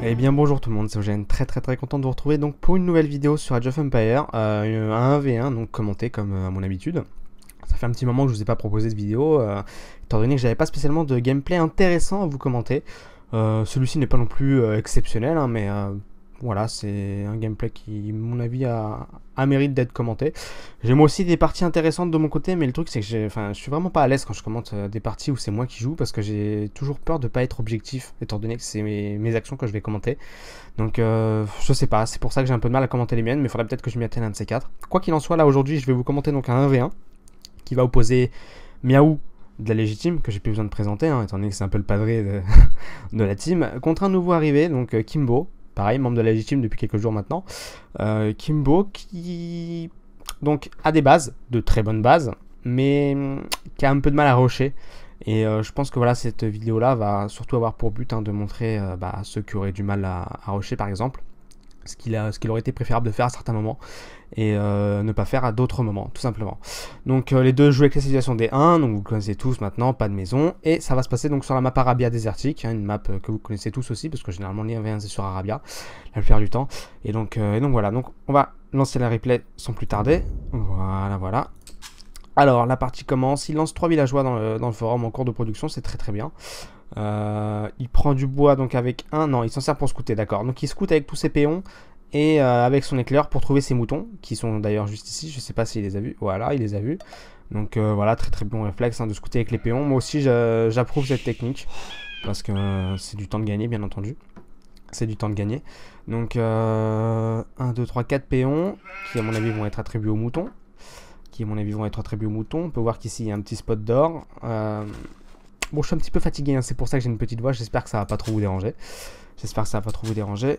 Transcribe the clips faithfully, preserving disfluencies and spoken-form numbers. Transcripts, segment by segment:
Eh bien bonjour tout le monde, c'est Eugène, très très très content de vous retrouver donc pour une nouvelle vidéo sur Age of Empires, euh, un un v un donc commenté comme euh, à mon habitude. Ça fait un petit moment que je vous ai pas proposé de vidéo, euh, étant donné que j'avais pas spécialement de gameplay intéressant à vous commenter. Euh, Celui-ci n'est pas non plus euh, exceptionnel, hein, mais euh, voilà, c'est un gameplay qui, à mon avis, a, a mérite d'être commenté. J'ai moi aussi des parties intéressantes de mon côté, mais le truc c'est que j'ai, enfin, je suis vraiment pas à l'aise quand je commente euh, des parties où c'est moi qui joue, parce que j'ai toujours peur de pas être objectif, étant donné que c'est mes, mes actions que je vais commenter. Donc euh, je sais pas, c'est pour ça que j'ai un peu de mal à commenter les miennes, mais il faudrait peut-être que je m'y atteigne un de ces quatre. Quoi qu'il en soit, là aujourd'hui je vais vous commenter donc un un v un qui va opposer Miaou de la légitime, que j'ai plus besoin de présenter, hein, étant donné que c'est un peu le padré de, de la team, contre un nouveau arrivé, donc euh, Kimbo, pareil, membre de la légitime depuis quelques jours maintenant. Euh, Kimbo qui donc a des bases, de très bonnes bases, mais hum, qui a un peu de mal à rusher. Et euh, je pense que voilà, cette vidéo là va surtout avoir pour but hein, de montrer euh, bah, ceux qui auraient du mal à, à rusher par exemple, ce qu'il a, ce qu'il aurait été préférable de faire à certains moments et euh, ne pas faire à d'autres moments, tout simplement. Donc euh, les deux jouent avec la situation des un, donc vous connaissez tous maintenant, pas de maison, et ça va se passer donc sur la map Arabia désertique, hein, une map euh, que vous connaissez tous aussi, parce que généralement les un v un c'est sur Arabia, la plupart du temps, et donc, euh, et donc voilà, donc on va lancer la replay sans plus tarder, voilà, voilà. Alors la partie commence, il lance trois villageois dans le, dans le forum en cours de production, c'est très très bien. Euh, il prend du bois donc avec un, non il s'en sert pour scouter, d'accord, donc il scoute avec tous ses péons et euh, avec son éclair pour trouver ses moutons, qui sont d'ailleurs juste ici, je sais pas s'il les a vus, voilà il les a vus, donc euh, voilà très très bon réflexe hein, de scouter avec les péons, moi aussi j'approuve cette technique, parce que euh, c'est du temps de gagner bien entendu, c'est du temps de gagner, donc euh, un, deux, trois, quatre péons, qui à mon avis vont être attribués aux moutons, qui à mon avis vont être attribués aux moutons, on peut voir qu'ici il y a un petit spot d'or, euh, bon, je suis un petit peu fatigué, hein, c'est pour ça que j'ai une petite voix, j'espère que ça va pas trop vous déranger. J'espère que ça va pas trop vous déranger.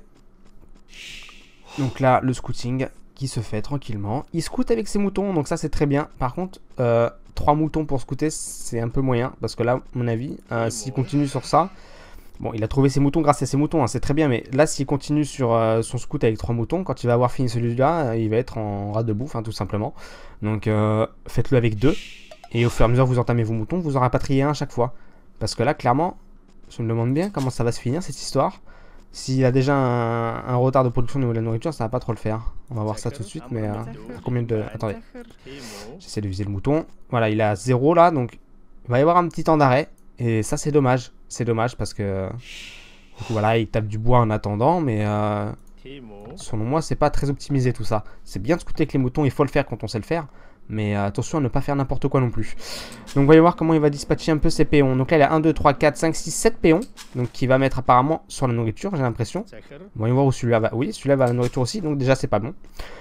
Donc là, le scouting qui se fait tranquillement. Il scoute avec ses moutons, donc ça c'est très bien. Par contre, euh, trois moutons pour scouter, c'est un peu moyen. Parce que là, à mon avis, euh, s'il continue sur ça... Bon, il a trouvé ses moutons grâce à ses moutons, hein, c'est très bien. Mais là, s'il continue sur euh, son scout avec trois moutons, quand il va avoir fini celui-là, il va être en rate de bouffe, hein, tout simplement. Donc, euh, faites-le avec deux. Et au fur et à mesure que vous entamez vos moutons, vous en rapatriez un à chaque fois. Parce que là, clairement, je me demande bien comment ça va se finir, cette histoire. S'il a déjà un, un retard de production au niveau de la nourriture, ça va pas trop le faire. On va voir ça tout de suite, mais... Euh, à combien de... Attendez. J'essaie de viser le mouton. Voilà, il est à zéro là, donc... Il va y avoir un petit temps d'arrêt. Et ça, c'est dommage. C'est dommage parce que... Du coup, voilà, il tape du bois en attendant, mais... Euh, selon moi, c'est pas très optimisé tout ça. C'est bien de scouter avec les moutons, il faut le faire quand on sait le faire. Mais euh, attention à ne pas faire n'importe quoi non plus. Donc voyons voir comment il va dispatcher un peu ses péons. Donc là il a un, deux, trois, quatre, cinq, six, sept péons. Donc qui va mettre apparemment sur la nourriture, j'ai l'impression. Voyons voir où celui-là va. Oui, celui-là va à la nourriture aussi. Donc déjà c'est pas bon.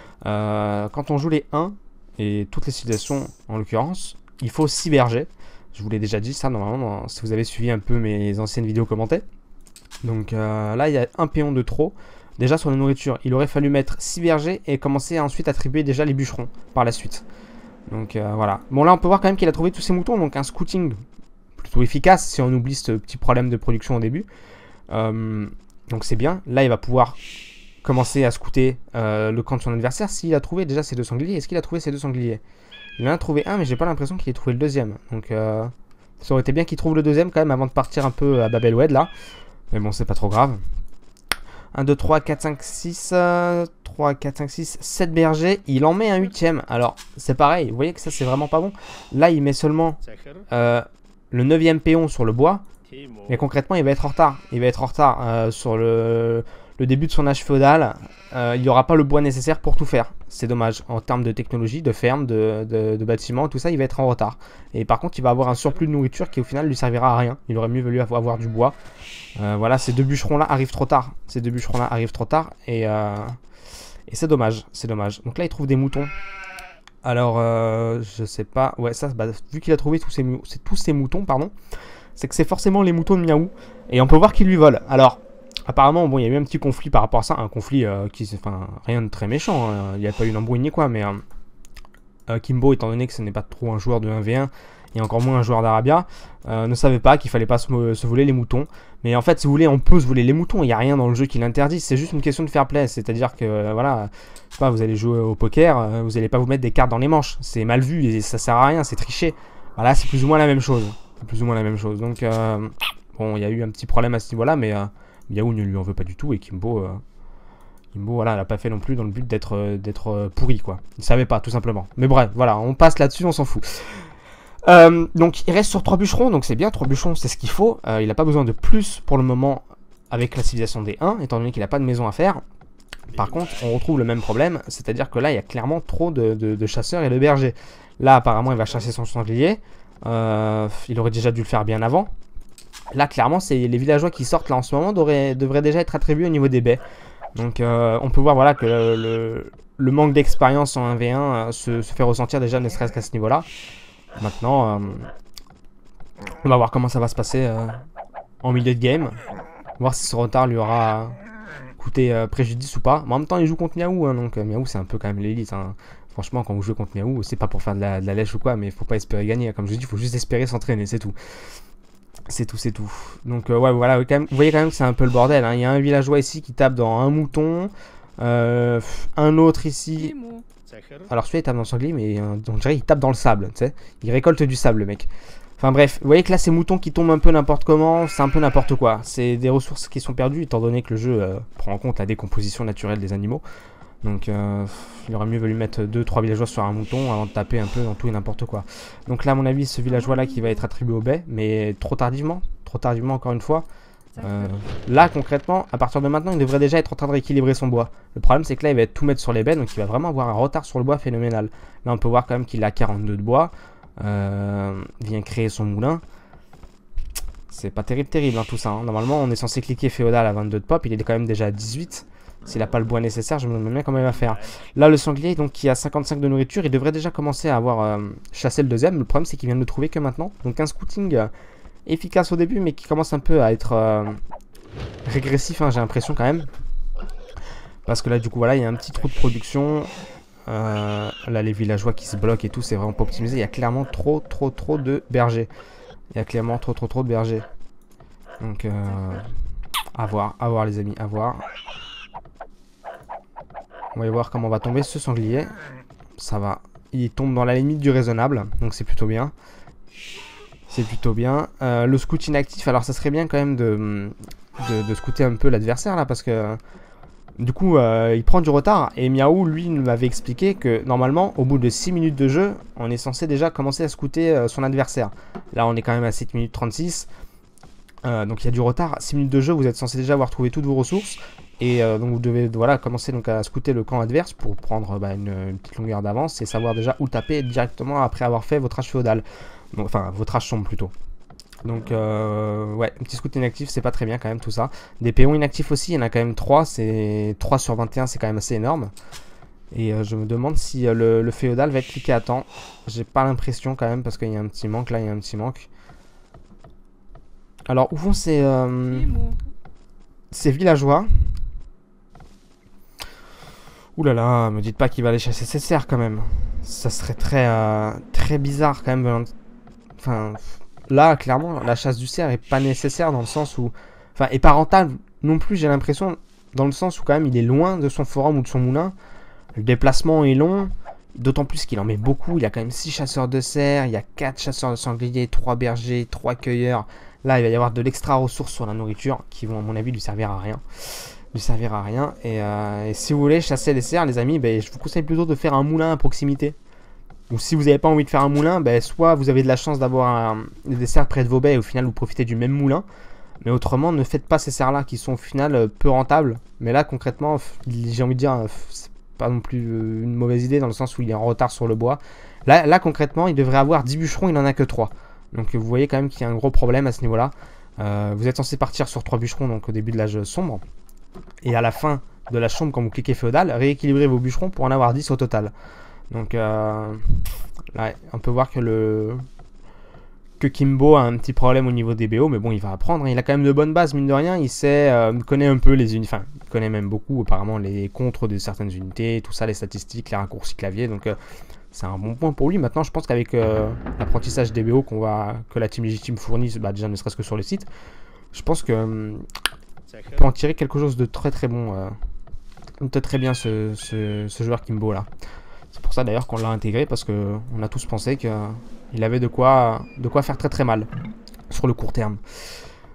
Euh, quand on joue les un, et toutes les situations en l'occurrence, il faut six bergers. Je vous l'ai déjà dit ça normalement, si vous avez suivi un peu mes anciennes vidéos commentées. Donc euh, là il y a un péon de trop. Déjà sur la nourriture, il aurait fallu mettre six bergers et commencer à ensuite attribuer déjà les bûcherons par la suite. Donc euh, voilà. Bon là on peut voir quand même qu'il a trouvé tous ses moutons. Donc un scouting plutôt efficace si on oublie ce petit problème de production au début. Euh, donc c'est bien. Là il va pouvoir commencer à scouter euh, le camp de son adversaire. S'il a trouvé déjà ses deux sangliers. Est-ce qu'il a trouvé ses deux sangliers? Il en a trouvé un mais j'ai pas l'impression qu'il ait trouvé le deuxième. Donc euh, ça aurait été bien qu'il trouve le deuxième quand même avant de partir un peu à Babelwed là. Mais bon c'est pas trop grave. un, deux, trois, quatre, cinq, six, trois, quatre, cinq, six, sept bergers, il en met un huitième. Alors, c'est pareil, vous voyez que ça, c'est vraiment pas bon. Là, il met seulement euh, le neuvième péon sur le bois. Mais concrètement, il va être en retard. Il va être en retard euh, sur le, le début de son âge féodal. Euh, il n'y aura pas le bois nécessaire pour tout faire. C'est dommage. En termes de technologie, de ferme, de, de, de bâtiments, tout ça, il va être en retard. Et par contre, il va avoir un surplus de nourriture qui, au final, lui servira à rien. Il aurait mieux valu avoir, avoir du bois. Euh, voilà, ces deux bûcherons-là arrivent trop tard. Ces deux bûcherons-là arrivent trop tard. Et, euh, et c'est dommage. C'est dommage. Donc là, il trouve des moutons. Alors, euh, je sais pas. Ouais, ça, bah, vu qu'il a trouvé tous ces, tous ces moutons, pardon, c'est que c'est forcément les moutons de Miaou. Et on peut voir qu'ils lui volent. Alors, apparemment, bon, il y a eu un petit conflit par rapport à ça. Un conflit euh, qui, enfin, rien de très méchant. Hein. Il n'y a pas eu une embrouille ni quoi. Mais euh, euh, Kimbo, étant donné que ce n'est pas trop un joueur de un v un, et encore moins un joueur d'Arabia, euh, ne savait pas qu'il fallait pas se, se voler les moutons. Mais en fait, si vous voulez, on peut se voler les moutons. Il n'y a rien dans le jeu qui l'interdit. C'est juste une question de fair play. C'est-à-dire que, euh, voilà, je sais pas, vous allez jouer au poker, euh, vous n'allez pas vous mettre des cartes dans les manches. C'est mal vu et ça sert à rien, c'est triché. Voilà, c'est plus ou moins la même chose. C'est plus ou moins la même chose. Donc, euh, bon, il y a eu un petit problème à ce niveau-là, mais euh, Miaou ne lui en veut pas du tout et Kimbo, euh, Kimbo voilà, l'a pas fait non plus dans le but d'être euh, d'être euh, pourri quoi. Il savait pas tout simplement. Mais bref, voilà, on passe là-dessus, on s'en fout. Euh, donc il reste sur trois bûcherons, donc c'est bien, trois bûcherons c'est ce qu'il faut. Euh, il n'a pas besoin de plus pour le moment avec la civilisation des un, étant donné qu'il n'a pas de maison à faire. Par contre, on retrouve le même problème, c'est-à-dire que là, il y a clairement trop de, de, de chasseurs et de bergers. Là, apparemment, il va chasser son sanglier. Euh, il aurait déjà dû le faire bien avant. Là, clairement, c'est les villageois qui sortent là en ce moment devraient, devraient déjà être attribués au niveau des baies. Donc, euh, on peut voir voilà, que le, le, le manque d'expérience en un v un euh, se, se fait ressentir déjà ne serait-ce qu'à ce niveau-là. Maintenant, euh, on va voir comment ça va se passer euh, en milieu de game. Voir si ce retard lui aura coûté euh, préjudice ou pas. Mais en même temps, il joue contre Miaou, hein, donc euh, Miaou c'est un peu quand même l'élite. Hein. Franchement, quand vous jouez contre Miaou, c'est pas pour faire de la, de la lèche ou quoi, mais il faut pas espérer gagner. Comme je dis, il faut juste espérer s'entraîner, c'est tout. C'est tout, c'est tout. Donc euh, ouais, voilà, quand même, vous voyez quand même que c'est un peu le bordel. Hein. Il y a un villageois ici qui tape dans un mouton, euh, un autre ici. Alors celui-là il tape dans le sanglier, mais euh, on dirait il tape dans le sable, tu sais. Il récolte du sable, le mec. Enfin bref, vous voyez que là ces moutons qui tombent un peu n'importe comment, c'est un peu n'importe quoi. C'est des ressources qui sont perdues, étant donné que le jeu euh, prend en compte la décomposition naturelle des animaux. Donc euh, il aurait mieux valu mettre deux trois villageois sur un mouton avant de taper un peu dans tout et n'importe quoi. Donc là à mon avis ce villageois là qui va être attribué au baie, mais trop tardivement, trop tardivement encore une fois. Euh, là concrètement, à partir de maintenant il devrait déjà être en train de rééquilibrer son bois. Le problème c'est que là il va tout mettre sur les baies, donc il va vraiment avoir un retard sur le bois phénoménal. Là on peut voir quand même qu'il a quarante-deux de bois, euh, vient créer son moulin. C'est pas terrible terrible hein, tout ça, hein. Normalement on est censé cliquer féodal à vingt-deux de pop, il est quand même déjà à dix-huit. S'il n'a pas le bois nécessaire, je me demande bien comment il va faire. Là, le sanglier, donc, qui a cinquante-cinq de nourriture, il devrait déjà commencer à avoir euh, chassé le deuxième. Le problème, c'est qu'il vient de le trouver que maintenant. Donc, un scouting euh, efficace au début, mais qui commence un peu à être euh, régressif, hein, j'ai l'impression quand même. Parce que là, du coup, voilà, il y a un petit trou de production. Euh, là, les villageois qui se bloquent et tout, c'est vraiment pas optimisé. Il y a clairement trop, trop, trop de bergers. Il y a clairement trop, trop, trop de bergers. Donc, euh, à voir, à voir, les amis, à voir. On va y voir comment va tomber ce sanglier. Ça va. Il tombe dans la limite du raisonnable. Donc c'est plutôt bien. C'est plutôt bien. Euh, le scout inactif. Alors ça serait bien quand même de, de, de scouter un peu l'adversaire là. Parce que du coup euh, il prend du retard. Et Miaou lui nous m'avait expliqué que normalement au bout de six minutes de jeu, on est censé déjà commencer à scouter euh, son adversaire. Là on est quand même à sept minutes trente-six. Euh, donc il y a du retard. six minutes de jeu, vous êtes censé déjà avoir trouvé toutes vos ressources. Et euh, donc vous devez voilà, commencer donc à scouter le camp adverse pour prendre bah, une, une petite longueur d'avance et savoir déjà où taper directement après avoir fait votre âge féodal. Donc, enfin, votre âge sombre plutôt. Donc euh, ouais, un petit scout inactif, c'est pas très bien quand même tout ça. Des péons inactifs aussi, il y en a quand même trois. C'est trois sur vingt et un, c'est quand même assez énorme. Et euh, je me demande si euh, le, le féodal va être cliqué à temps. J'ai pas l'impression quand même parce qu'il y a un petit manque, là il y a un petit manque. Alors où vont ces, euh, ces villageois? Ouh là là, me dites pas qu'il va aller chasser ses cerfs quand même. Ça serait très, euh, très bizarre quand même. Enfin, là, clairement, la chasse du cerf est pas nécessaire dans le sens où... Enfin, et pas rentable non plus, j'ai l'impression, dans le sens où quand même il est loin de son forum ou de son moulin. Le déplacement est long, d'autant plus qu'il en met beaucoup. Il a quand même six chasseurs de cerfs, il y a quatre chasseurs de sangliers, trois bergers, trois cueilleurs. Là, il va y avoir de l'extra ressources sur la nourriture qui vont, à mon avis, lui servir à rien. Lui servir à rien. Et, euh, et si vous voulez chasser les cerfs, les amis, ben, je vous conseille plutôt de faire un moulin à proximité. Ou si vous n'avez pas envie de faire un moulin, ben, soit vous avez de la chance d'avoir des cerfs près de vos baies et au final vous profitez du même moulin. Mais autrement, ne faites pas ces cerfs-là qui sont au final peu rentables. Mais là, concrètement, j'ai envie de dire, c'est pas non plus une mauvaise idée dans le sens où il est en retard sur le bois. Là, là concrètement, il devrait avoir dix bûcherons, il n'en a que trois. Donc vous voyez quand même qu'il y a un gros problème à ce niveau-là. Euh, vous êtes censé partir sur trois bûcherons donc au début de l'âge sombre. Et à la fin de la chambre, quand vous cliquez féodal, rééquilibrez vos bûcherons pour en avoir dix au total. Donc euh, là, on peut voir que le que Kimbo a un petit problème au niveau des B O, mais bon, il va apprendre. Il a quand même de bonnes bases, mine de rien. Il sait, euh, connaît un peu les unités, enfin, il connaît même beaucoup apparemment les contres de certaines unités, tout ça, les statistiques, les raccourcis clavier. Donc euh, c'est un bon point pour lui. Maintenant, je pense qu'avec euh, l'apprentissage des B O qu'on va, que la team légitime fournit, bah, déjà ne serait-ce que sur le site, je pense que euh, on peut en tirer quelque chose de très très bon. Euh, de très bien ce, ce, ce joueur Kimbo là. C'est pour ça d'ailleurs qu'on l'a intégré parce que on a tous pensé qu'il avait de quoi, de quoi faire très très mal sur le court terme.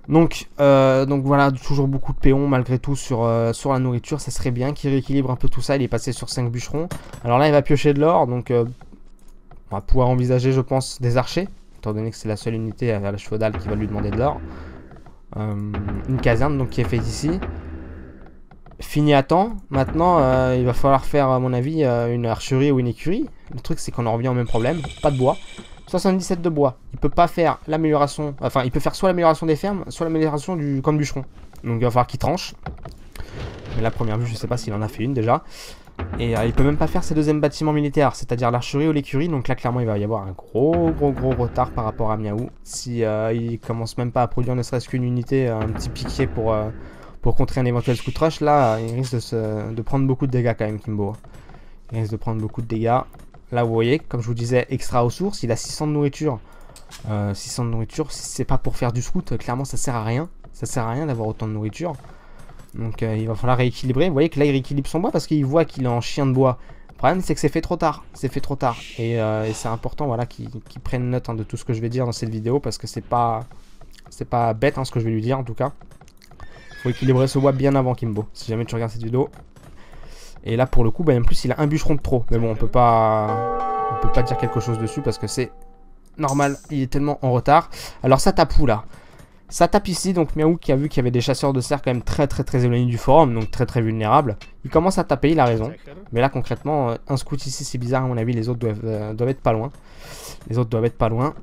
Donc, euh, donc voilà, toujours beaucoup de péons malgré tout sur, euh, sur la nourriture. Ça serait bien qu'il rééquilibre un peu tout ça. Il est passé sur cinq bûcherons. Alors là, il va piocher de l'or. Donc, euh, on va pouvoir envisager, je pense, des archers. Étant donné que c'est la seule unité à la chevaudale qui va lui demander de l'or. Euh, une caserne donc qui est faite ici. Fini à temps. Maintenant, euh, il va falloir faire, à mon avis, euh, une archerie ou une écurie. Le truc, c'est qu'on en revient au même problème. Pas de bois. soixante-dix-sept de bois. Il peut pas faire l'amélioration. Enfin, il peut faire soit l'amélioration des fermes, soit l'amélioration du camp de bûcheron. Donc, il va falloir qu'il tranche. Mais la première vue, je sais pas s'il en a fait une déjà. Et euh, il peut même pas faire ses deuxièmes bâtiments militaires, c'est-à-dire l'archerie ou l'écurie. Donc là, clairement, il va y avoir un gros, gros, gros retard par rapport à Miaou. Si euh, il commence même pas à produire ne serait-ce qu'une unité, un petit piquet pour. Euh, Pour contrer un éventuel scout rush, là, il risque de, se, de prendre beaucoup de dégâts quand même, Kimbo. Il risque de prendre beaucoup de dégâts. Là, vous voyez, comme je vous disais, extra aux sources, il a six cents de nourriture. Euh, six cents de nourriture, si c'est pas pour faire du scout, clairement, ça sert à rien. Ça sert à rien d'avoir autant de nourriture. Donc, euh, il va falloir rééquilibrer. Vous voyez que là, il rééquilibre son bois parce qu'il voit qu'il est en chien de bois. Le problème, c'est que c'est fait trop tard. C'est fait trop tard. Et, euh, et c'est important, voilà, qu'il qu'il prenne note hein, de tout ce que je vais dire dans cette vidéo parce que c'est pas, c'est pas bête hein, ce que je vais lui dire en tout cas. Faut équilibrer ce bois bien avant Kimbo, si jamais tu regardes cette vidéo. Et là pour le coup, bah, en plus il a un bûcheron de trop. Mais bon, on peut pas, on peut pas dire quelque chose dessus parce que c'est normal, il est tellement en retard. Alors ça tape où là? Ça tape ici, donc Miaou qui a vu qu'il y avait des chasseurs de cerfs quand même très très très éloignés du forum, donc très très vulnérables. Il commence à taper, il a raison. Mais là concrètement, un scout ici c'est bizarre à mon avis, les autres doivent, euh, doivent être pas loin. Les autres doivent être pas loin.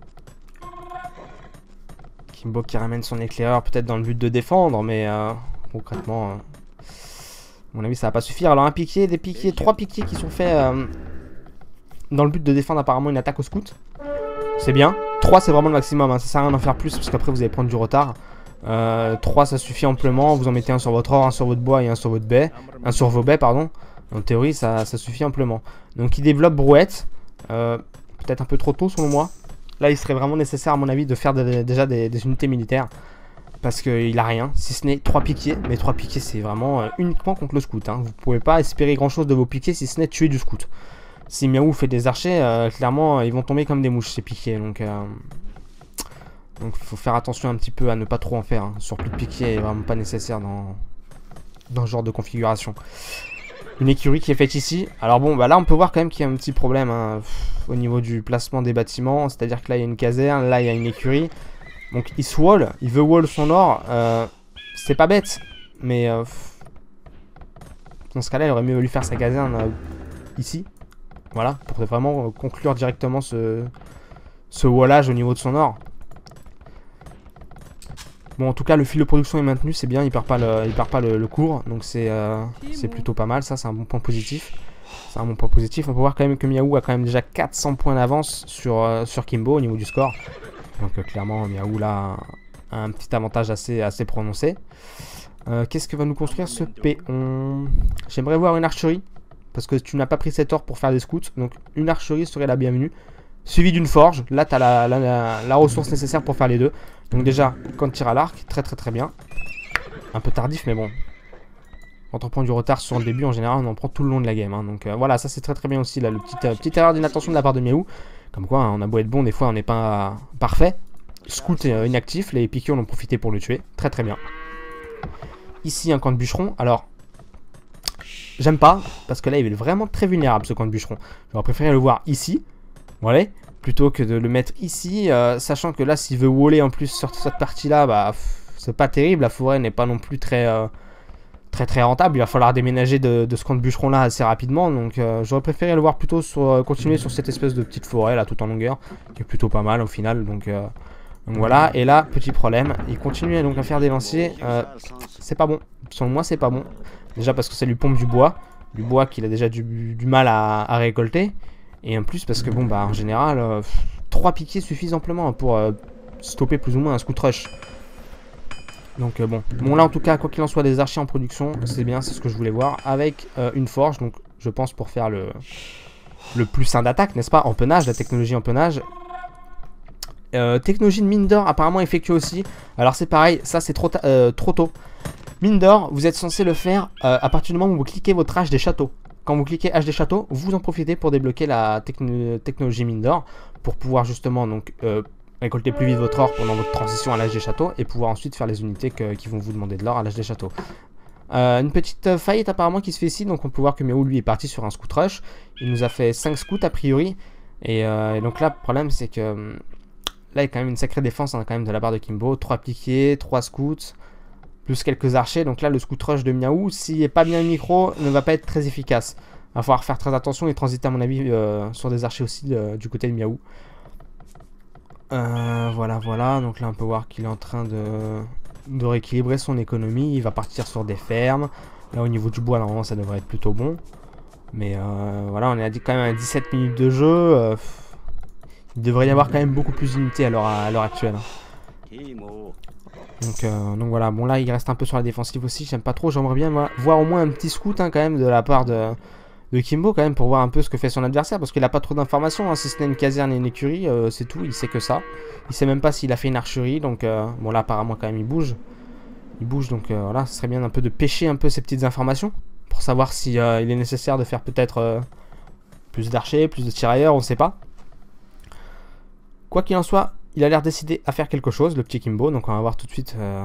Kimbo qui ramène son éclaireur peut-être dans le but de défendre, mais euh, concrètement, euh, à mon avis, ça va pas suffire. Alors un piqué, des piquets, trois piquets qui sont faits euh, dans le but de défendre apparemment une attaque au scout. C'est bien. trois c'est vraiment le maximum, hein. Ça sert à rien d'en faire plus parce qu'après vous allez prendre du retard. Euh, trois ça suffit amplement, vous en mettez un sur votre or, un sur votre bois et un sur votre baie. Un sur vos baies, pardon. En théorie, ça, ça suffit amplement. Donc il développe brouette. Euh, peut-être un peu trop tôt selon moi. Là, il serait vraiment nécessaire, à mon avis, de faire de, déjà des, des unités militaires. Parce qu'il a rien, si ce n'est trois piquets. Mais trois piquets, c'est vraiment euh, uniquement contre le scout. Hein. Vous pouvez pas espérer grand-chose de vos piquets, si ce n'est tuer du scout. Si Miaou fait des archers, euh, clairement, ils vont tomber comme des mouches, ces piquets. Donc, euh, donc, faut faire attention un petit peu à ne pas trop en faire. Hein. Sur plus de piquets, est vraiment pas nécessaire dans, dans ce genre de configuration. Une écurie qui est faite ici. Alors bon, bah là, on peut voir quand même qu'il y a un petit problème. Hein. Au niveau du placement des bâtiments, c'est-à-dire que là il y a une caserne, là il y a une écurie, donc il se wall, il veut wall son or, euh, c'est pas bête, mais euh, dans ce cas-là il aurait mieux voulu faire sa caserne euh, ici, voilà, pour vraiment conclure directement ce, ce wallage au niveau de son or. Bon en tout cas le fil de production est maintenu, c'est bien, il perd pas le, il perd pas le, le cours, donc c'est euh, c'est plutôt pas mal, ça c'est un bon point positif. C'est un bon point positif. On peut voir quand même que Miaou a quand même déjà quatre cents points d'avance sur, euh, sur Kimbo au niveau du score. Donc euh, clairement Miaou là a un petit avantage assez, assez prononcé. Euh, Qu'est-ce que va nous construire ce péon? J'aimerais voir une archerie. Parce que tu n'as pas pris cet or pour faire des scouts. Donc une archerie serait la bienvenue. Suivi d'une forge. Là tu as la, la, la, la ressource nécessaire pour faire les deux. Donc déjà quand tir à l'arc, très très très bien. Un peu tardif mais bon. Quand on prend du retard sur le début, en général, on en prend tout le long de la game. Hein. Donc euh, voilà, ça c'est très très bien aussi. Là, le petit, euh, petite erreur d'inattention de la part de Miaou. Comme quoi, hein, on a beau être bon, des fois on n'est pas euh, parfait. Scout est euh, inactif, les piquets en ont profité pour le tuer. Très très bien. Ici, un camp de bûcheron. Alors, j'aime pas, parce que là, il est vraiment très vulnérable ce camp de bûcheron. J'aurais préféré le voir ici. Voilà. Plutôt que de le mettre ici. Euh, sachant que là, s'il veut waller en plus sur cette partie-là, bah, c'est pas terrible. La forêt n'est pas non plus très. Euh, très très rentable, il va falloir déménager de, de ce camp de bûcheron là assez rapidement, donc euh, j'aurais préféré le voir plutôt sur, euh, continuer sur cette espèce de petite forêt là tout en longueur, qui est plutôt pas mal au final, donc, euh, donc voilà. Et là, petit problème, il continue donc à faire des lanciers, euh, c'est pas bon, selon moi c'est pas bon, déjà parce que ça lui pompe du bois, du bois qu'il a déjà du, du mal à, à récolter, et en plus parce que bon bah en général, euh, trois piquets suffisent amplement pour euh, stopper plus ou moins un scout rush. Donc euh, bon, bon là en tout cas quoi qu'il en soit des archers en production, c'est bien, c'est ce que je voulais voir, avec euh, une forge, donc je pense pour faire le, le plus sain d'attaque, n'est-ce pas, empennage, la technologie empennage. Euh, technologie de mine d'or apparemment effectuée aussi, alors c'est pareil, ça c'est trop, euh, trop tôt. Mine d'or, vous êtes censé le faire euh, à partir du moment où vous cliquez votre H des châteaux. Quand vous cliquez H des châteaux, vous en profitez pour débloquer la techno technologie mine d'or, pour pouvoir justement donc... Euh, récolter plus vite votre or pendant votre transition à l'âge des châteaux et pouvoir ensuite faire les unités que, qui vont vous demander de l'or à l'âge des châteaux. Euh, une petite faillite apparemment qui se fait ici, donc on peut voir que Miaou lui est parti sur un scout rush. Il nous a fait cinq scouts a priori. Et, euh, et donc là, le problème c'est que là il y a quand même une sacrée défense hein, quand même de la part de Kimbo. trois piquiers, trois scouts, plus quelques archers. Donc là le scout rush de Miaou, s'il n'est pas bien micro, ne va pas être très efficace. Il va falloir faire très attention et transiter à mon avis euh, sur des archers aussi euh, du côté de Miaou. Euh, voilà, voilà. Donc là, on peut voir qu'il est en train de, de rééquilibrer son économie. Il va partir sur des fermes. Là, au niveau du bois, normalement, ça devrait être plutôt bon. Mais euh, voilà, on est à, quand même à dix-sept minutes de jeu. Euh, il devrait y avoir quand même beaucoup plus d'unités à l'heure actuelle. Donc, euh, donc voilà, bon là, il reste un peu sur la défensive aussi. J'aime pas trop. J'aimerais bien moi, voir au moins un petit scout hein, quand même de la part de... de Kimbo quand même pour voir un peu ce que fait son adversaire parce qu'il a pas trop d'informations hein, si ce n'est une caserne et une écurie euh, c'est tout, il sait que ça il sait même pas s'il a fait une archerie donc euh, bon là apparemment quand même il bouge il bouge donc euh, voilà ce serait bien un peu de pêcher un peu ces petites informations pour savoir si euh, il est nécessaire de faire peut-être euh, plus d'archers, plus de tirailleurs, on sait pas quoi qu'il en soit il a l'air décidé à faire quelque chose le petit Kimbo donc on va voir tout de suite euh,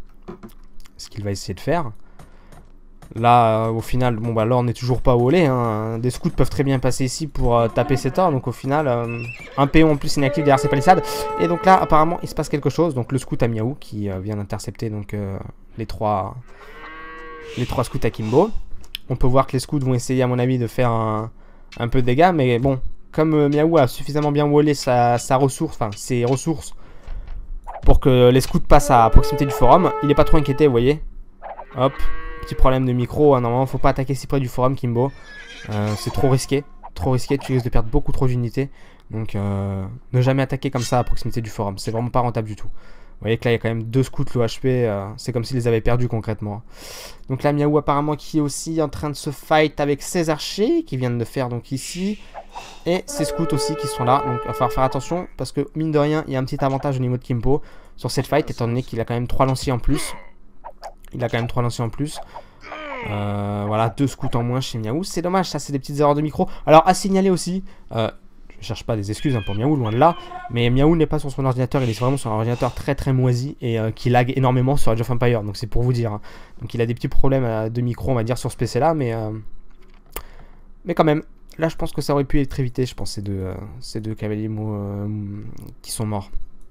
ce qu'il va essayer de faire. Là, euh, au final, bon bah l'or n'est toujours pas volé. Hein. Des scouts peuvent très bien passer ici pour euh, taper cet or. Donc au final, euh, un péon en plus inactif derrière ses palissades. Et donc là, apparemment, il se passe quelque chose. Donc le scout à Miaou qui euh, vient d'intercepter donc euh, les trois les trois scouts à Kimbo. On peut voir que les scouts vont essayer, à mon avis, de faire un, un peu de dégâts. Mais bon, comme euh, Miaou a suffisamment bien volé sa, sa ressource, enfin ses ressources, pour que les scouts passent à proximité du forum, il n'est pas trop inquiété, vous voyez. Hop. Petit problème de micro, hein, normalement faut pas attaquer si près du forum Kimbo, euh, c'est trop risqué, trop risqué, tu risques de perdre beaucoup trop d'unités, donc euh, ne jamais attaquer comme ça à proximité du forum, c'est vraiment pas rentable du tout. Vous voyez que là il y a quand même deux scouts le H P, euh, c'est comme s'ils les avaient perdus concrètement. Donc là Miaou apparemment qui est aussi en train de se fight avec ses archers, qui viennent de faire donc ici, et ses scouts aussi qui sont là, donc il va falloir faire attention, parce que mine de rien il y a un petit avantage au niveau de Kimbo sur cette fight, étant donné qu'il a quand même trois lanciers en plus. Il a quand même trois lanciers en plus. Euh, voilà, deux scouts en moins chez Miaou. C'est dommage, ça c'est des petites erreurs de micro. Alors à signaler aussi, euh, je cherche pas des excuses hein, pour Miaou, loin de là. Mais Miaou n'est pas sur son ordinateur, il est vraiment sur un ordinateur très très moisi et euh, qui lag énormément sur Age of Empires. Donc c'est pour vous dire. Hein. Donc il a des petits problèmes euh, de micro, on va dire, sur ce P C là. Mais, euh, mais quand même, là je pense que ça aurait pu être évité, je pense, ces deux, euh, ces deux cavaliers euh, qui sont morts.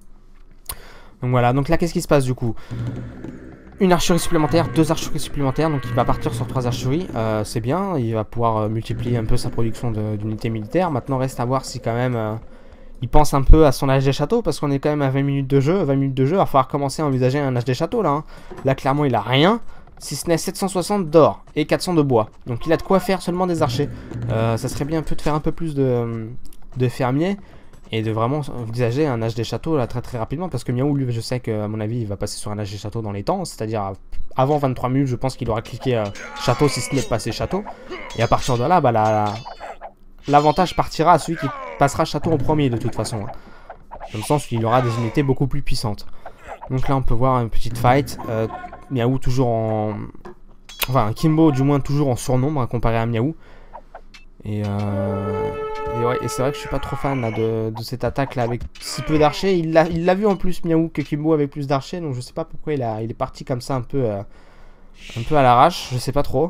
Donc voilà, donc là qu'est-ce qui se passe du coup? Une archerie supplémentaire, deux archeries supplémentaires, donc il va partir sur trois archeries, euh, c'est bien, il va pouvoir euh, multiplier un peu sa production d'unités militaires. Maintenant reste à voir si quand même euh, il pense un peu à son âge des châteaux, parce qu'on est quand même à vingt minutes de jeu, vingt minutes de jeu, il va falloir commencer à envisager un âge des châteaux là. Hein. Là clairement il a rien, si ce n'est sept cent soixante d'or et quatre cents de bois, donc il a de quoi faire seulement des archers. Euh, ça serait bien un peu de faire un peu plus de, de fermiers. Et de vraiment envisager un âge des châteaux là très très rapidement. Parce que Miaou, lui, je sais qu'à mon avis, il va passer sur un âge des châteaux dans les temps. C'est-à-dire avant vingt-trois minutes, je pense qu'il aura cliqué euh, château si ce n'est pas passé château. Et à partir de là, bah l'avantage la, partira à celui qui passera château en premier de toute façon. Hein. Dans le sens qu'il aura des unités beaucoup plus puissantes. Donc là, on peut voir une petite fight. Euh, Miaou toujours en... Enfin, Kimbo du moins toujours en surnombre hein, comparé à Miaou. Et, euh... et, ouais, et c'est vrai que je suis pas trop fan là, de, de cette attaque là avec si peu d'archers. Il l'a il l'a vu en plus Miaou que Kimbo avec plus d'archers, donc je sais pas pourquoi il, a, il est parti comme ça un peu, euh, un peu à l'arrache, je sais pas trop.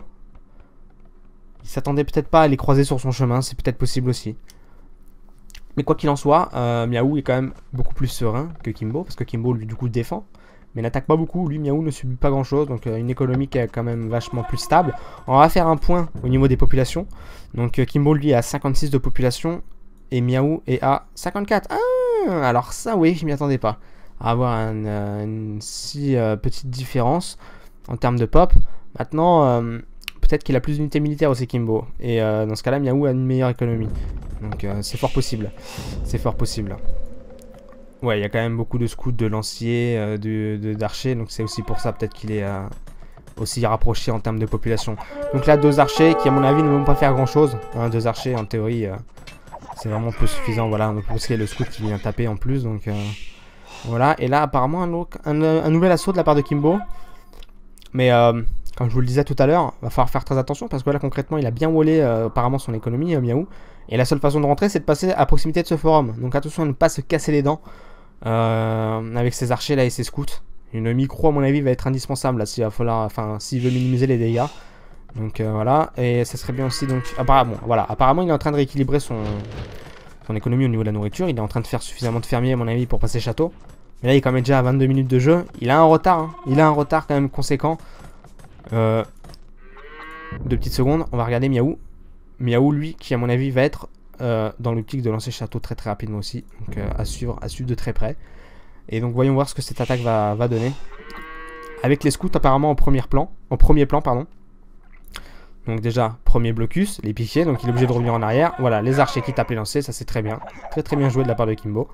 Il s'attendait peut-être pas à les croiser sur son chemin, c'est peut-être possible aussi. Mais quoi qu'il en soit, euh, Miaou est quand même beaucoup plus serein que Kimbo, parce que Kimbo lui du coup défend. Mais n'attaque pas beaucoup, lui Miaou ne subit pas grand chose, donc euh, une économie qui est quand même vachement plus stable. On va faire un point au niveau des populations. Donc euh, Kimbo lui est à cinquante-six de population et Miaou est à cinquante-quatre. Ah, alors ça oui, je m'y attendais pas. À avoir un, euh, une si euh, petite différence en termes de pop. Maintenant, euh, peut-être qu'il a plus d'unités militaires aussi Kimbo. Et euh, dans ce cas-là, Miaou a une meilleure économie. Donc euh, c'est fort possible. C'est fort possible. Ouais, il y a quand même beaucoup de scouts, de lanciers, euh, d'archers, donc c'est aussi pour ça peut-être qu'il est euh, aussi rapproché en termes de population. Donc là, deux archers qui à mon avis ne vont pas faire grand-chose. Hein, deux archers en théorie, euh, c'est vraiment peu suffisant. Voilà, donc parce qu'il y a le scout qui vient taper en plus, donc euh, voilà. Et là, apparemment, un, autre, un, un nouvel assaut de la part de Kimbo. Mais euh, comme je vous le disais tout à l'heure, il va falloir faire très attention parce que là, concrètement, il a bien wallé euh, apparemment son économie, euh, Miaou. Et la seule façon de rentrer, c'est de passer à proximité de ce forum. Donc attention à ne pas se casser les dents. Euh, avec ses archers là et ses scouts. Une micro à mon avis va être indispensable là s'il va falloir, enfin s'il veut minimiser les dégâts. Donc euh, voilà, et ça serait bien aussi donc apparemment, voilà, apparemment il est en train de rééquilibrer son, son économie au niveau de la nourriture. Il est en train de faire suffisamment de fermiers à mon avis pour passer château. Mais là il est quand même déjà à vingt-deux minutes de jeu. Il a un retard, hein. Il a un retard quand même conséquent. Euh, deux petites secondes, on va regarder Miaou. Miaou lui qui à mon avis va être euh, dans l'optique de lancer château très très rapidement aussi. Donc euh, à suivre, à suivre de très près. Et donc voyons voir ce que cette attaque va, va donner. Avec les scouts apparemment en premier plan, en premier plan pardon. Donc déjà, premier blocus, les piquiers, donc il est obligé de revenir en arrière. Voilà, les archers qui tapent les lancers, ça c'est très bien. Très très bien joué de la part de Kimbo.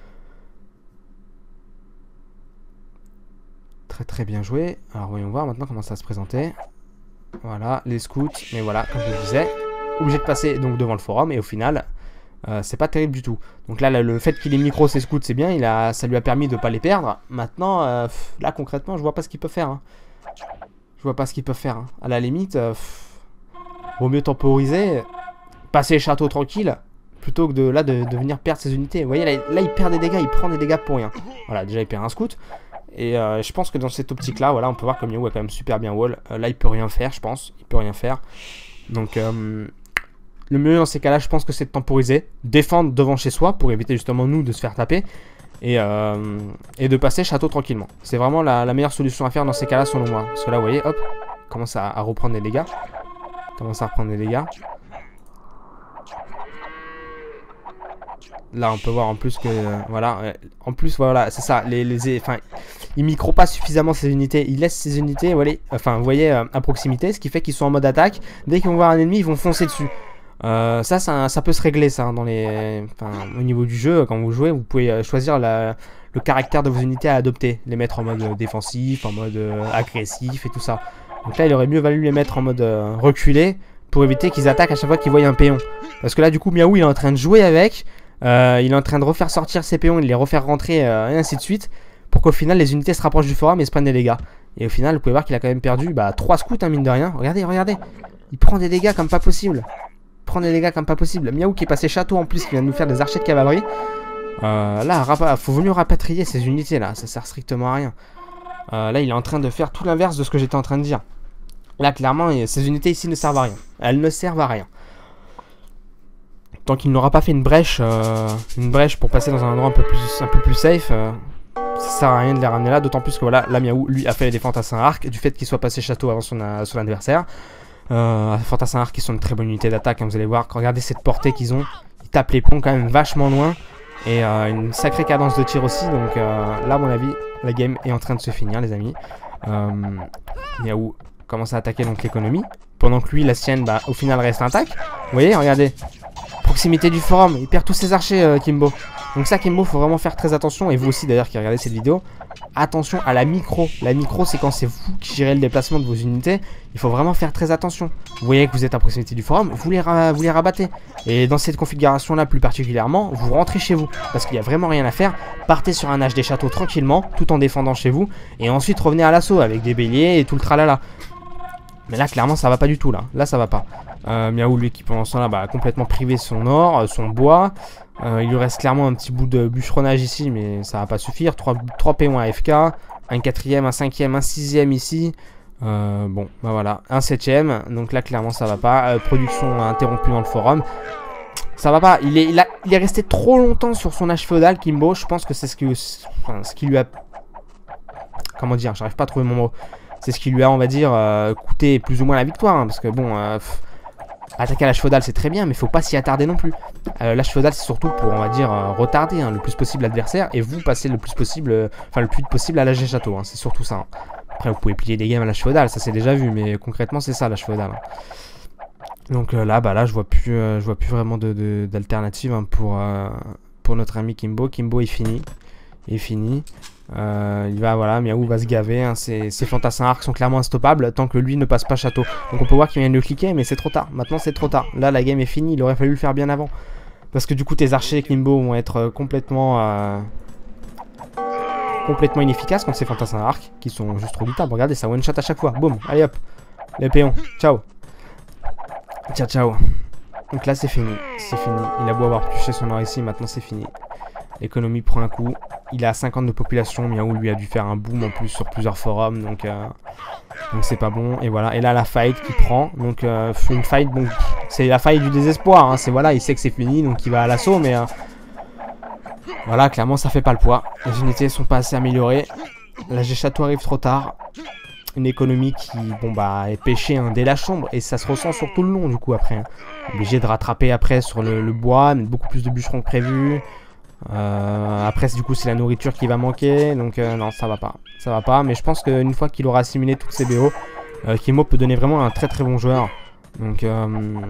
Très très bien joué. Alors voyons voir maintenant comment ça va se présenter. Voilà, les scouts, mais voilà, comme je le disais, obligé de passer donc devant le forum et au final, euh, c'est pas terrible du tout. Donc là, là le fait qu'il ait micro ses scouts, c'est bien, il a, ça lui a permis de pas les perdre. Maintenant, euh, là concrètement, je vois pas ce qu'il peut faire. Hein. Je vois pas ce qu'il peut faire. Hein. À la limite... Euh, vaut mieux temporiser, passer le château tranquille, plutôt que de là de, de venir perdre ses unités. Vous voyez, là, là il perd des dégâts, il prend des dégâts pour rien. Voilà, déjà il perd un scout. Et euh, je pense que dans cette optique-là, voilà, on peut voir que Miaou a quand même super bien wall. Euh, là, il peut rien faire, je pense. Il peut rien faire. Donc, euh, le mieux dans ces cas-là, je pense que c'est de temporiser, défendre devant chez soi pour éviter justement nous de se faire taper. Et, euh, et de passer château tranquillement. C'est vraiment la, la meilleure solution à faire dans ces cas-là, selon moi. Parce que là, vous voyez, hop, il commence à, à reprendre des dégâts. Commence à reprendre des dégâts. Là on peut voir en plus que euh, voilà, euh, en plus voilà, c'est ça, les, les enfin il micro pas suffisamment ses unités, il laisse ses unités, voilà, enfin vous voyez euh, à proximité, ce qui fait qu'ils sont en mode attaque. Dès qu'ils vont voir un ennemi, ils vont foncer dessus. Euh, ça, ça, ça peut se régler ça hein, dans les, enfin, au niveau du jeu quand vous jouez, vous pouvez euh, choisir la, le caractère de vos unités à adopter, les mettre en mode euh, défensif, en mode euh, agressif et tout ça. Donc là, il aurait mieux valu les mettre en mode euh, reculé pour éviter qu'ils attaquent à chaque fois qu'ils voient un péon. Parce que là, du coup, Miaou, il est en train de jouer avec. Euh, il est en train de refaire sortir ses péons, il les refaire rentrer euh, et ainsi de suite. Pour qu'au final, les unités se rapprochent du forum et se prennent des dégâts. Et au final, vous pouvez voir qu'il a quand même perdu bah, trois scouts, hein, mine de rien. Regardez, regardez. Il prend des dégâts comme pas possible. Il prend des dégâts comme pas possible. Miaou qui est passé château en plus, qui vient de nous faire des archers de cavalerie. Euh, là, il faut mieux rapatrier ces unités là. Ça sert strictement à rien. Euh, là, il est en train de faire tout l'inverse de ce que j'étais en train de dire. Là, clairement, ces unités ici ne servent à rien. Elles ne servent à rien. Tant qu'il n'aura pas fait une brèche, euh, une brèche pour passer dans un endroit un peu plus, un peu plus safe, euh, ça sert à rien de les ramener là. D'autant plus que voilà, là, Miaou, lui, a fait des fantassins arc du fait qu'il soit passé château avant son, euh, son adversaire. Euh, fantassins arc qui sont une très bonne unité d'attaque, hein, vous allez voir. Regardez cette portée qu'ils ont. Ils tapent les ponts quand même vachement loin. Et euh, une sacrée cadence de tir aussi. Donc euh, là, à mon avis, la game est en train de se finir, les amis. Euh, Miaou commence à attaquer donc l'économie. Pendant que lui, la sienne, bah, au final, reste intacte. Vous voyez, regardez. Proximité du forum. Il perd tous ses archers, euh, Kimbo. Donc ça, Kimbo, faut vraiment faire très attention. Et vous aussi, d'ailleurs, qui regardez cette vidéo. Attention à la micro. La micro, c'est quand c'est vous qui gérez le déplacement de vos unités. Il faut vraiment faire très attention. Vous voyez que vous êtes à proximité du forum, vous les, vous les rabattez. Et dans cette configuration-là, plus particulièrement, vous rentrez chez vous. Parce qu'il n'y a vraiment rien à faire. Partez sur un H des châteaux tranquillement, tout en défendant chez vous. Et ensuite, revenez à l'assaut avec des béliers et tout le tralala. Mais là, clairement, ça va pas du tout, là. Là, ça va pas. Euh, Miaou, lui, qui pendant ce temps-là, bah, complètement privé son or, euh, son bois. Euh, il lui reste clairement un petit bout de bûcheronnage ici, mais ça va pas suffire. trois péons à F K, un quatrième, un cinquième, un sixième ici. Euh, bon, bah voilà, un septième. Donc là, clairement, ça va pas. Euh, production interrompue dans le forum. Ça va pas. Il est, il, a, il est resté trop longtemps sur son âge féodal, Kimbo. Je pense que c'est ce, que, enfin, ce qui lui a... Comment dire? J'arrive pas à trouver mon mot. C'est ce qui lui a, on va dire, euh, coûté plus ou moins la victoire. Hein, parce que bon... Euh, pff, attaquer à l'âge féodal c'est très bien, mais faut pas s'y attarder non plus. Euh, l'âge féodal c'est surtout pour, on va dire, euh, retarder hein, le plus possible l'adversaire et vous passer le plus possible, euh, enfin le plus vite possible à l'âge des châteaux. Hein, c'est surtout ça. Hein. Après vous pouvez plier des games à l'âge féodal, ça c'est déjà vu, mais concrètement c'est ça l'âge féodal. Hein. Donc euh, là, bah là je vois plus, euh, je vois plus vraiment de d'alternative hein, pour euh, pour notre ami Kimbo. Kimbo est fini, il est fini. Euh, il va, voilà, Miaou va se gaver, hein, ses, ses fantassins arcs sont clairement instoppables tant que lui ne passe pas château. Donc on peut voir qu'il vient de le cliquer, mais c'est trop tard, maintenant c'est trop tard. Là la game est finie, il aurait fallu le faire bien avant. Parce que du coup tes archers Kimbo vont être complètement euh, complètement inefficaces contre ces fantassins arcs qui sont juste redoutables. Regardez, ça one shot à chaque fois, boum, allez hop, les péons, ciao. Ciao ciao. Donc là c'est fini, c'est fini, il a beau avoir pluché son or ici, maintenant c'est fini. L'économie prend un coup. il est à cinquante de population. Miaou lui a dû faire un boom en plus sur plusieurs forums, donc euh, donc c'est pas bon. Et voilà, et là la fight qui prend, donc euh, une fight, bon, c'est la fight du désespoir, hein. C'est voilà, il sait que c'est fini, donc il va à l'assaut, mais euh, voilà, clairement ça fait pas le poids. Les unités sont pas assez améliorées. La G Château arrive trop tard. Une économie qui, bon bah, est pêchée hein, dès la chambre, et ça se ressent sur tout le long du coup après. Hein. Obligé de rattraper après sur le, le bois, mettre beaucoup plus de bûcherons que prévu. Euh, après du coup c'est la nourriture qui va manquer, donc euh, non ça va pas, ça va pas. Mais je pense qu'une fois qu'il aura assimilé toutes ces B O, euh, Kimbo peut donner vraiment un très très bon joueur. Donc euh,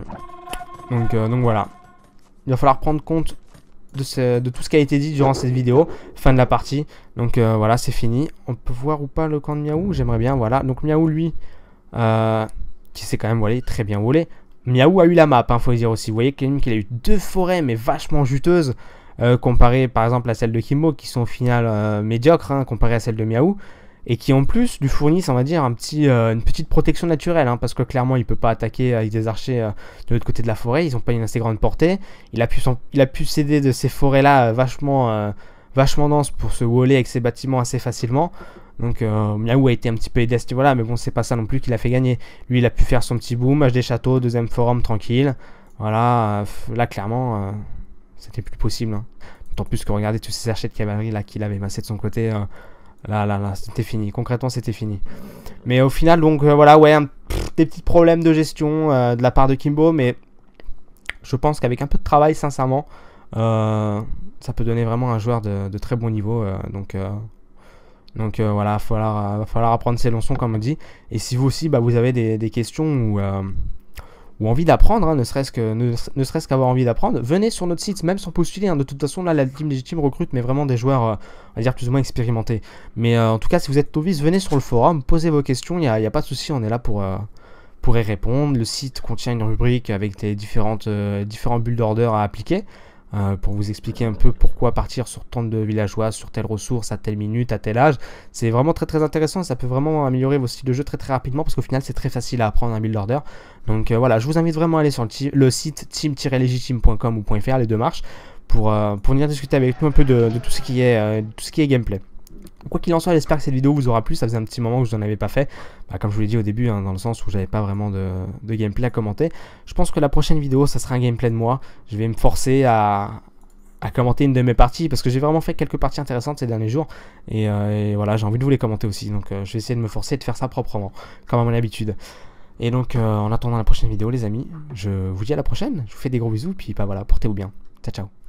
donc, euh, donc voilà. Il va falloir prendre compte De, ce, de tout ce qui a été dit durant cette vidéo. Fin de la partie. Donc euh, voilà, c'est fini. On peut voir ou pas le camp de Miaou. J'aimerais bien, voilà. Donc Miaou, lui, euh, qui s'est quand même volé, très bien volé. Miaou a eu la map, hein, faut le dire aussi. Vous voyez qu'il a eu deux forêts, mais vachement juteuses, euh, comparées par exemple à celles de Kimbo, qui sont au final euh, médiocres, hein, comparées à celles de Miaou. Et qui en plus lui fournissent, on va dire, un petit, euh, une petite protection naturelle, hein, parce que clairement il peut pas attaquer avec des archers euh, de l'autre côté de la forêt, ils n'ont pas une assez grande portée. Il a pu, son, il a pu s'aider de ces forêts là euh, vachement, euh, vachement denses pour se waller avec ses bâtiments assez facilement. Donc euh, Miaou a été un petit peu aidé à ce niveau-là, mais bon c'est pas ça non plus qui l'a fait gagner. Lui il a pu faire son petit boom, H D Château, deuxième forum tranquille. Voilà, euh, là clairement euh, c'était plus possible. Hein. D'autant plus que regardez tous ces archers de cavalerie là qu'il avait massé de son côté. Euh, Là, là, là, c'était fini. Concrètement, c'était fini. Mais au final, donc, euh, voilà, ouais, un, pff, des petits problèmes de gestion euh, de la part de Kimbo. Mais je pense qu'avec un peu de travail, sincèrement, euh, ça peut donner vraiment un joueur de, de très bon niveau. Euh, donc, euh, donc euh, voilà, il va falloir, euh, va falloir apprendre ses leçons, comme on dit. Et si vous aussi, bah, vous avez des, des questions ou... Euh, ou envie d'apprendre, hein, ne serait-ce que, ne, ne serait-ce qu'avoir envie d'apprendre, venez sur notre site, même sans postuler. Hein, de toute façon, là, la Team Légitime recrute, mais vraiment des joueurs, euh, on va dire, plus ou moins expérimentés. Mais euh, en tout cas, si vous êtes novice, venez sur le forum, posez vos questions, il n'y a, y a pas de souci, on est là pour, euh, pour y répondre. Le site contient une rubrique avec des différentes, euh, différents build orders à appliquer. Euh, pour vous expliquer un peu pourquoi partir sur tant de villageois, sur telle ressource, à telle minute, à tel âge. C'est vraiment très très intéressant, ça peut vraiment améliorer vos styles de jeu très très rapidement, parce qu'au final c'est très facile à apprendre un build order. Donc euh, voilà, je vous invite vraiment à aller sur le, le site team tiret légitime point com ou .fr, les deux marches, pour, euh, pour venir discuter avec nous un peu de, de tout, ce qui est, euh, tout ce qui est gameplay. Quoi qu'il en soit, j'espère que cette vidéo vous aura plu. Ça faisait un petit moment que je n'en avais pas fait, bah, comme je vous l'ai dit au début, hein, dans le sens où j'avais pas vraiment de, de gameplay à commenter. Je pense que la prochaine vidéo, ça sera un gameplay de moi. Je vais me forcer à... à commenter une de mes parties, parce que j'ai vraiment fait quelques parties intéressantes ces derniers jours, et, euh, et voilà, j'ai envie de vous les commenter aussi, donc euh, je vais essayer de me forcer de faire ça proprement, comme à mon habitude. Et donc euh, en attendant la prochaine vidéo les amis, je vous dis à la prochaine, je vous fais des gros bisous, puis bah voilà, portez-vous bien, ciao ciao.